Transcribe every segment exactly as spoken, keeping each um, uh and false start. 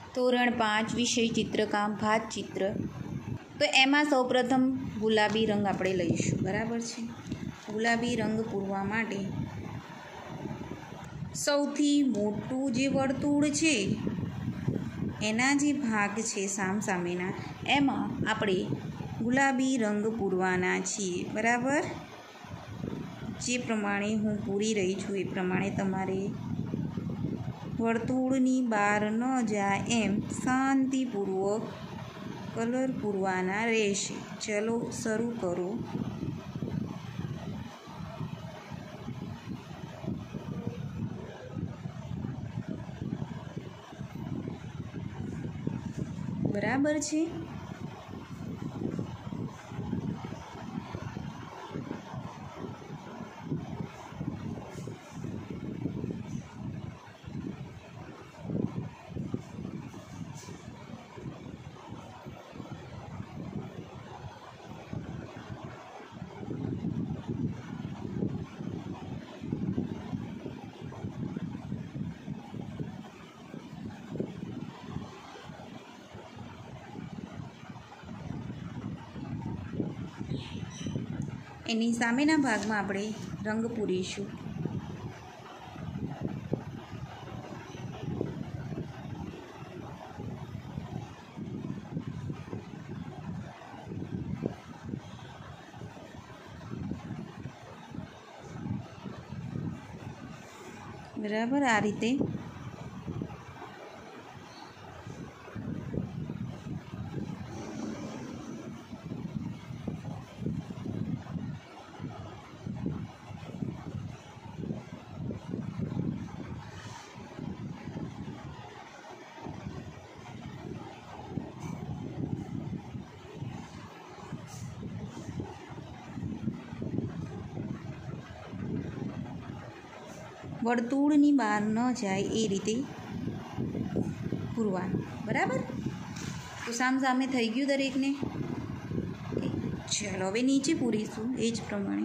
ધોરણ પાંચ વિષય ચિત્રકામ ભાત ચિત્ર. તો એમાં સૌપ્રથમ ગુલાબી રંગ આપણે લઈશું. બરાબર છે. ગુલાબી રંગ પૂરવા માટે સૌથી મોટું જે વર્તુળ છે એના જે ભાગ છે સામસામેના એમાં આપણે ગુલાબી રંગ પૂરવાના છીએ. બરાબર. જે પ્રમાણે હું પૂરી રહી છું એ પ્રમાણે તમારે વર્તુળની બહાર ન જાય એમ શાંતિપૂર્વક કલર પૂરવાના રહેશે. ચલો શરૂ કરો. બરાબર છે. એની સામેના ભાગમાં આપણે રંગ પૂરીશું. બરાબર. આ રીતે વર્તુળની બહાર ન જાય એ રીતે પૂરવાનું. બરાબર. તો સામ સામે થઈ ગયું દરેકને. ચાલો હવે નીચે પૂરીશું એ જ પ્રમાણે.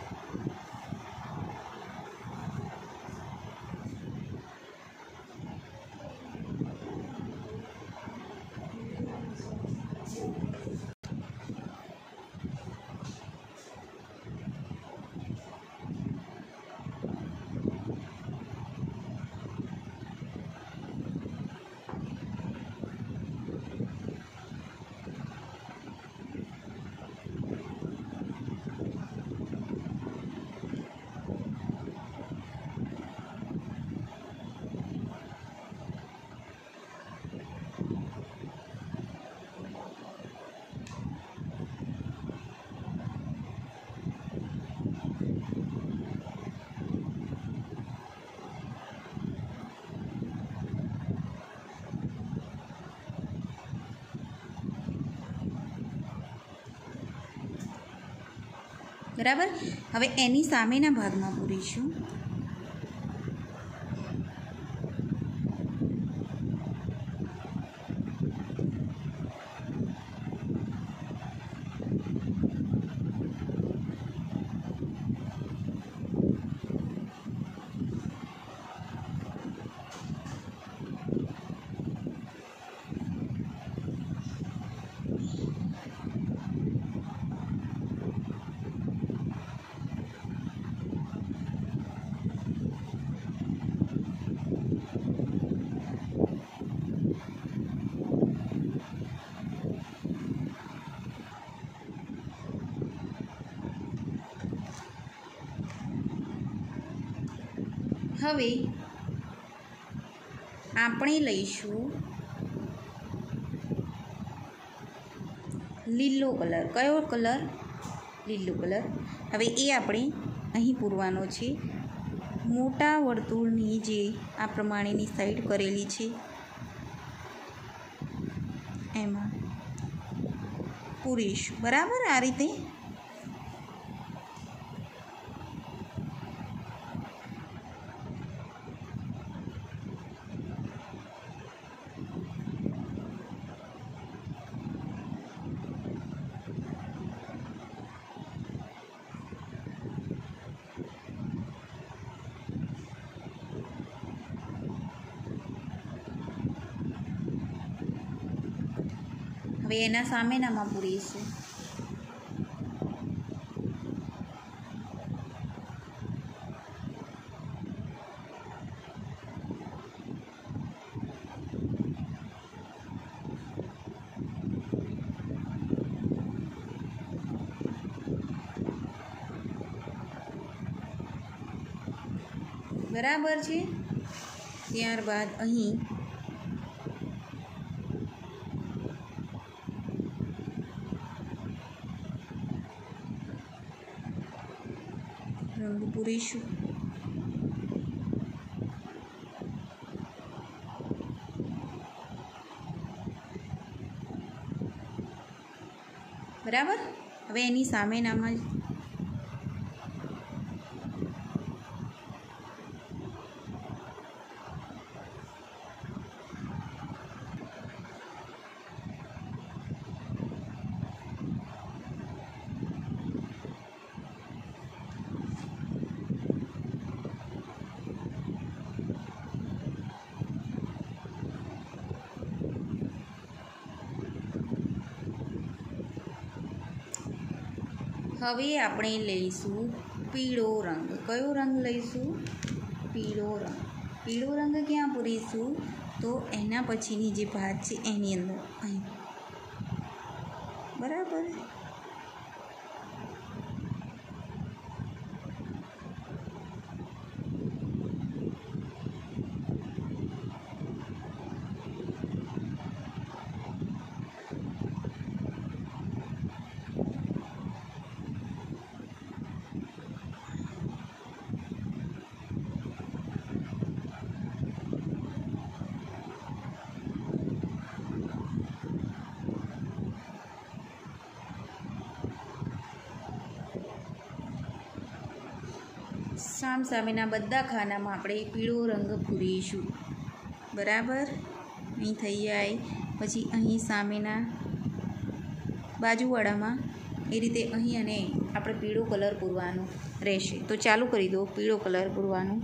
બરાબર. હવે એની સામેના ભાગમાં પૂરીશું. હવે આપણે લઈશું લીલો કલર. કયો કલર? લીલો કલર. હવે એ આપણે અહીં પૂરવાનો છે. મોટા વર્તુળની જે આ પ્રમાણેની સાઈડ કરેલી છે એમાં પૂરીશું. બરાબર. આ રીતે હવે એના સામેનામાં પૂરીશું. બરાબર છે. ત્યારબાદ અહીં રંગ પૂરીશું. બરાબર. હવે એની સામેનામાં હવે આપણે લઈશું પીળો રંગ. કયો રંગ લઈશું? પીળો રંગ. પીળો રંગ ક્યાં પૂરીશું? તો એના પછીની જે ભાત છે એની અંદર અહીં. બરાબર. સામ સામેના બધા ખાનામાં આપણે પીળો રંગ પૂરીશું. બરાબર. અહીં થઈ જાય. પછી અહીં સામેના બાજુવાળામાં એ રીતે અહીં અને આપણે પીળો કલર પૂરવાનો રહેશે. તો ચાલુ કરી દો પીળો કલર પૂરવાનું.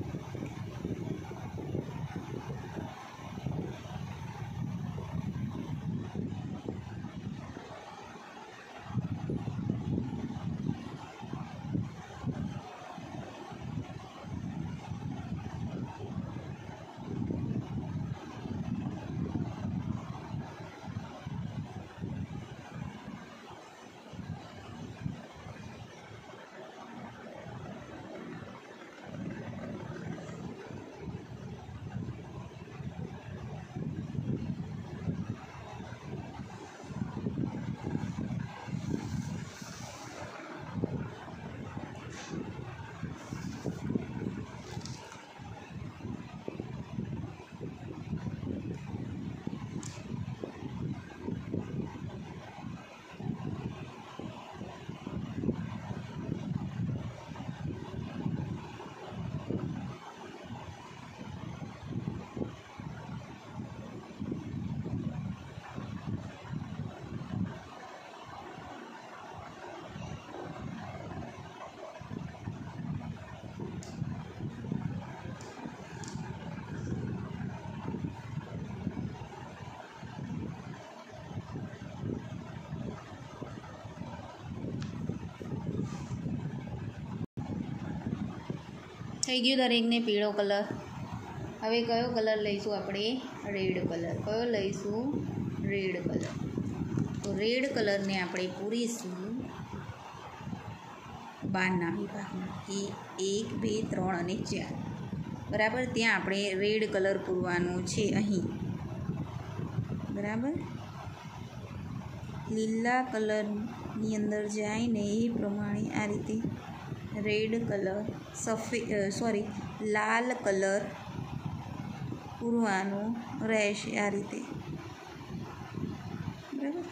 થઈ ગયું દરેકને પીળો કલર. હવે કયો કલર લઈશું આપણે? Red colour. કયો લઈશું? Red colour. તો રેડ કલરને આપણે પૂરીશું બારના વિભાગમાં. એ એક બે ત્રણ અને ચાર. બરાબર. ત્યાં આપણે રેડ કલર પૂરવાનો છે અહીં. બરાબર. લીલા કલરની અંદર જાય ને એ પ્રમાણે આ રીતે રેડ કલર સફેદ સોરી લાલ કલર પૂરવાનો રહેશે આ રીતે. બરાબર.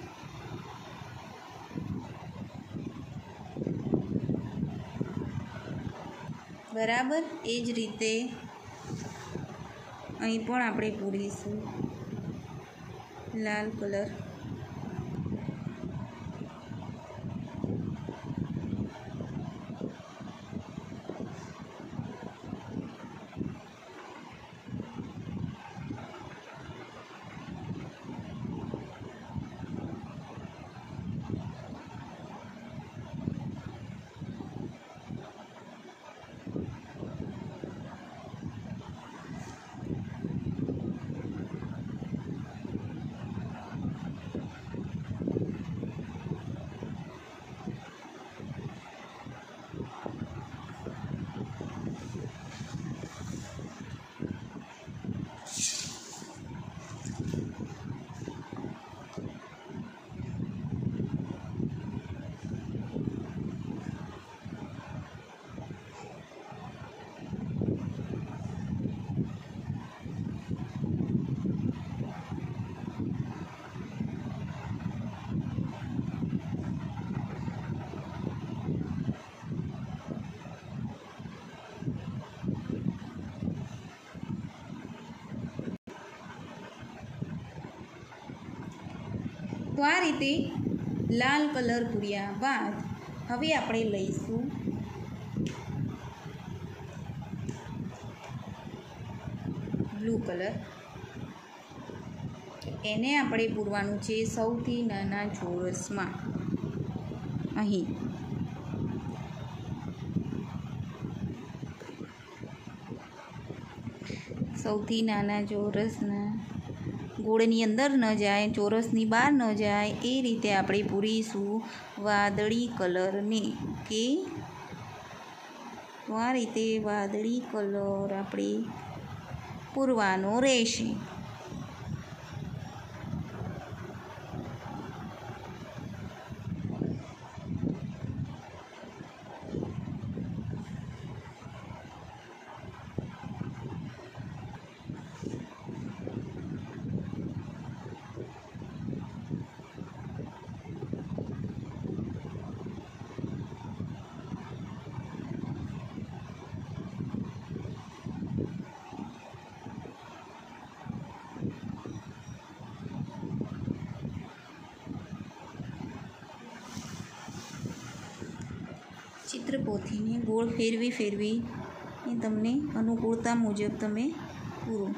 બરાબર. એ જ રીતે અહીં પણ આપણે પૂરીશું લાલ કલર. તો આ રીતે લાલ કલર પૂર્યા બાદ હવે આપણે લઈશું બ્લુ કલર. એને આપણે પૂરવાનું છે સૌથી નાના ચોરસમાં. અહીં સૌથી નાના ચોરસના ગોળની અંદર ન જાય, ચોરસની બહાર ન જાય એ રીતે આપણે પૂરીશું વાદળી કલરને. કે તો આ રીતે વાદળી કલર આપણે પૂરવાનો રહેશે. ચિત્રપોથીને ગોળ ફેરવી ફેરવી એ તમને અનુકૂળતા મુજબ તમે પૂરો.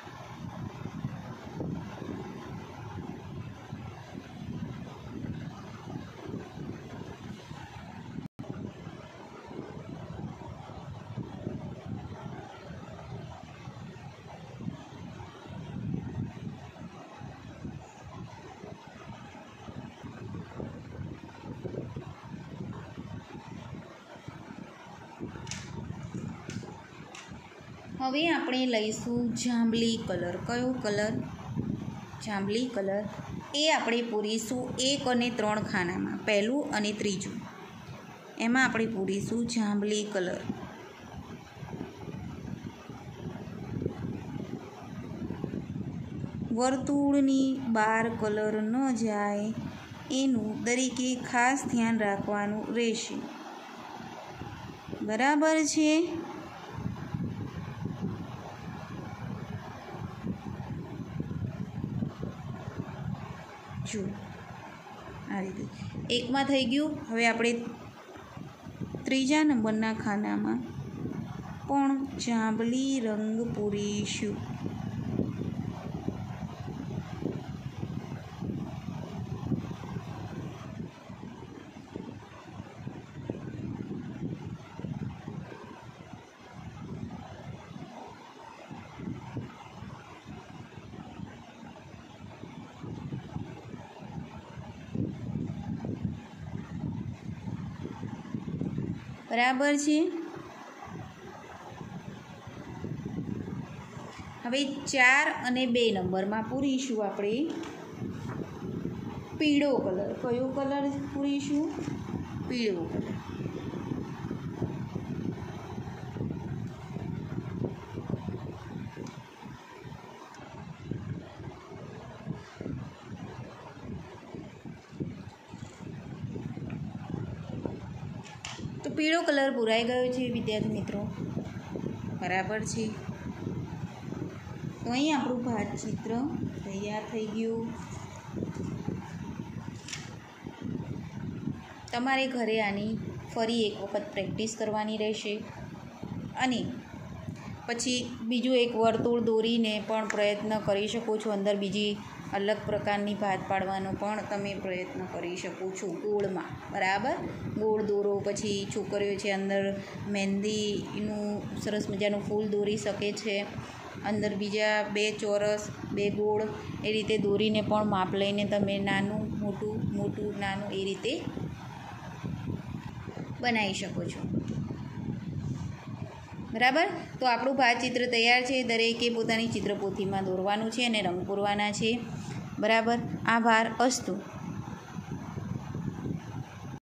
હવે આપણે લઈશું જાંબલી કલર. કયો કલર? જાંબલી કલર. એ આપણે પૂરીશું એક અને ત્રણ ખાનામાં, પહેલું અને ત્રીજું. એમાં આપણે પૂરીશું જાંબલી કલર. વર્તુળની બહાર કલર ન જાય એનું દરેકે ખાસ ધ્યાન રાખવાનું રહેશે. બરાબર છે? જો આ રીતે એકમાં થઈ ગયું. હવે આપણે ત્રીજા નંબરના ખાનામાં પણ જાંબલી રંગ પૂરીશું. બરાબર છે? હવે ચાર અને બે નંબરમાં પૂરીશું આપણે પીળો કલર. કયો કલર પૂરીશું? પીળો કલર. તો પીળો કલર પૂરાઈ ગયો છે વિદ્યાર્થી મિત્રો. બરાબર છે? તો અહીં આપણું ભાતચિત્ર તૈયાર થઈ ગયું. તમારે ઘરે આની ફરી એક વખત પ્રેક્ટિસ કરવાની રહેશે અને પછી બીજું એક વર્તુળ દોરીને પણ પ્રયત્ન કરી શકો છો. અંદર બીજી અલગ પ્રકારની ભાત પાડવાનો પણ તમે પ્રયત્ન કરી શકો છો ગોળમાં. બરાબર? ગોળ દોરો. પછી છોકરીઓ છે અંદર મહેંદીનું સરસ મજાનું ફૂલ દોરી શકે છે. અંદર બીજા બે ચોરસ, બે ગોળ એ રીતે દોરીને પણ માપ લઈને તમે નાનું મોટું મોટું નાનું એ રીતે બનાવી શકો છો. બરાબર? તો આપણું ભાતચિત્ર તૈયાર છે. દરેકે પોતાની ચિત્રપોથીમાં દોરવાનું છે અને રંગ પૂરવાના છે. બરાબર? આભાર. અસ્તુ.